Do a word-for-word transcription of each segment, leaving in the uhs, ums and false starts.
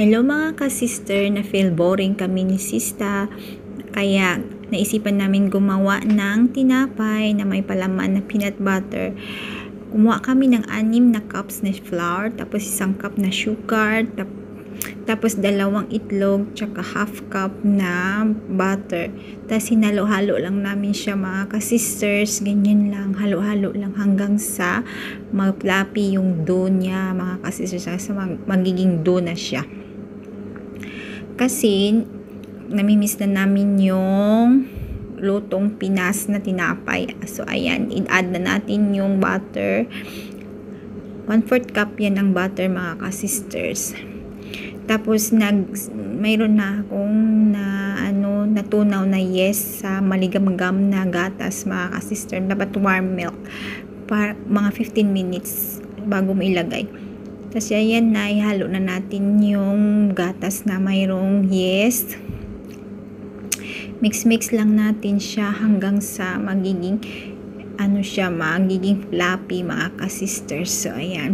Hello mga ka-sister, na feel boring kami ni Sista. Kaya naisipan namin gumawa ng tinapay na may palaman na peanut butter. Kumuha kami ng anim na cups na flour, tapos isang cup na sugar, tap tapos dalawang itlog, tsaka half cup na butter. Tapos hinalo-halo lang namin siya mga ka-sisters. Ganyan lang, halo-halo lang hanggang sa mag-fluffy yung dough niya mga ka-sisters. Sa mag magiging dough na siya. Kasi namimiss na namin yung lutong Pinas na tinapay. So ayan, i-add na natin yung butter. one fourth cup yan ang butter mga ka-sisters. Tapos nag mayroon na akong na ano natunaw na yes sa maligam-gam na gatas mga ka-sister. Dapat warm milk para mga fifteen minutes bago mo ilagay. Tapos ayan na, ihalo na natin yung gatas na mayroong yes. Mix-mix lang natin siya hanggang sa magiging ano siya, magiging fluffy mga ka-sisters. So ayan.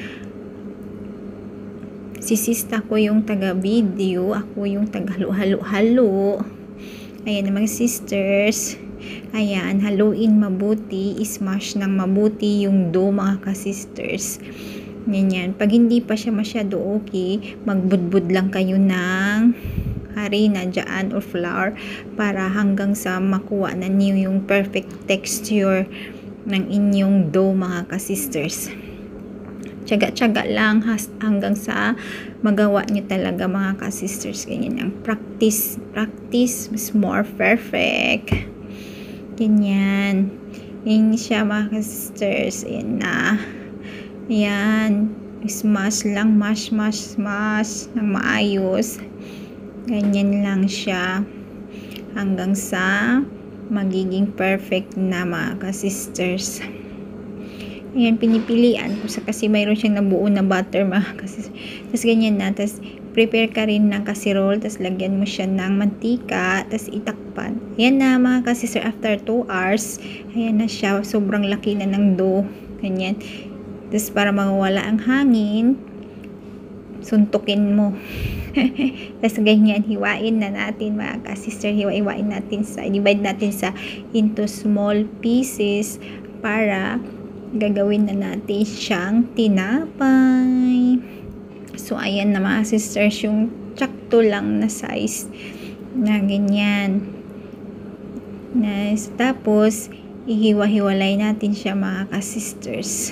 Si Sista ko yung taga-video, ako yung taga-halo-halo-halo. Ayan mga sisters. Ayan, haluin mabuti, ismash ng mabuti yung dough mga ka-sisters. Ganyan. Pag hindi pa siya masyado okay, magbudbud lang kayo ng harina dyan or flour para hanggang sa makuha na niyo yung perfect texture ng inyong dough mga ka-sisters. Tsaga-tsaga lang hanggang sa magawa nyo talaga mga ka-sisters. Ganyan ang practice. Practice is more perfect. Ganyan. Yan siya mga ka-sisters. Ayan na. Ayan. Smash lang. Mash, mash, smash. Nang maayos. Ganyan lang siya. Hanggang sa magiging perfect na mga ka-sisters. Ayan, pinipilian ko sa kasi mayroon siyang nabuo na butter mga kasi. Tapos ganyan na. Tapos prepare ka rin ng casserole. Tapos lagyan mo siya ng mantika. Tapos itakpan. Ayan na mga kasi after two hours. Ayan na siya. Sobrang laki na ng dough. Ganyan. Tapos para mawala ang hangin, suntukin mo. Tapos ganyan, hiwain na natin mga ka-sister. Hiwa-hiwain natin sa, divide natin sa into small pieces para gagawin na natin siyang tinapay. So ayan na mga sisters, yung tsakto lang na size na ganyan. Nice. Tapos ihiwa-hiwalay natin siya mga ka-sisters.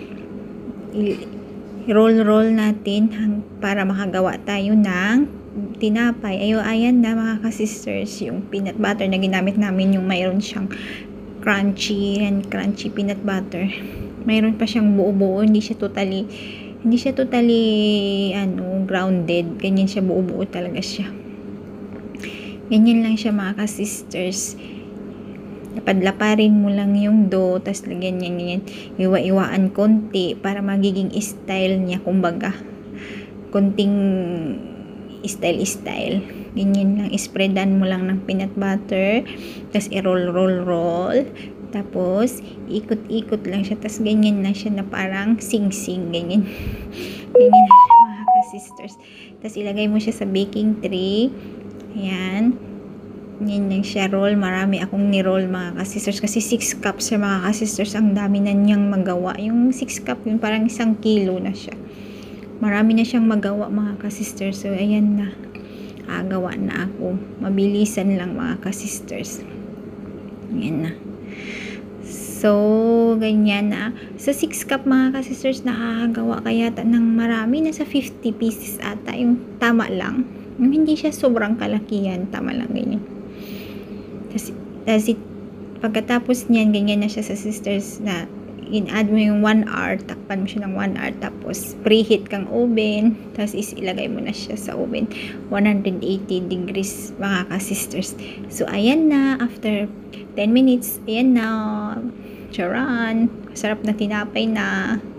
I-roll-roll natin para makagawa tayo ng tinapay. Ayo, ayan na mga ka-sisters, yung peanut butter na ginamit namin, yung mayroon siyang crunchy and crunchy peanut butter. Mayroon pa siyang buo-buo, hindi siya totally hindi siya totally ano grounded. Ganyan siya, buo-buo talaga siya. Ganyan lang siya mga ka-sisters. Lapadlaparin mo lang yung dough, tapos lagyan niya ganyan, iwa-iwaan konti para magiging style niya, kumbaga konting style-style. Ganyan lang, spreadan mo lang ng peanut butter, tapos i-roll-roll-roll, tapos ikot-ikot lang siya, tapos ganyan lang siya na parang sing-sing, ganyan. Ganyan lang siya mga ka-sisters. Tapos ilagay mo siya sa baking tray. Ayan. Yan lang siya, roll. Marami akong ni-roll mga ka-sisters, kasi six cups siya mga ka-sisters. Ang dami na niyang magawa. Yung six cup yun, parang isang kilo na siya. Marami na siyang magawa mga ka-sisters. So ayan na, agawa na ako. Mabilisan lang mga ka-sisters. Ayan na. So, ganyan na. Sa six cup mga ka-sisters, nakakagawa kaya ng marami. Nasa fifty pieces ata. Yung tama lang. Yung hindi siya sobrang kalakihan. Tama lang, ganyan. Tapos, pagkatapos niyan, ganyan na siya sa sisters na in-add mo yung one hour, takpan mo siya ng one hour, tapos preheat kang oven, tapos ilagay mo na siya sa oven, one hundred eighty degrees mga ka-sisters. So, ayan na, after ten minutes, ayan na, charan, sarap na tinapay na.